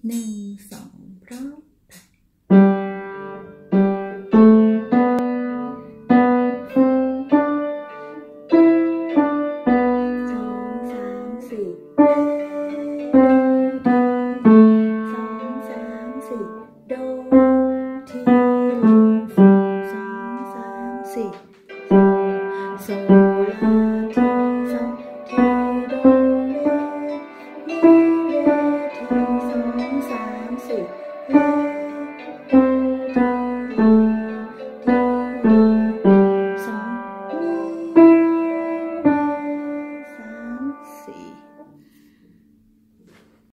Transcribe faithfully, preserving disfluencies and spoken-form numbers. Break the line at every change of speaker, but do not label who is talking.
หนึ่งสองพร้อมสองสามสี่สองสามสี่โดทีสองสามสี่โซ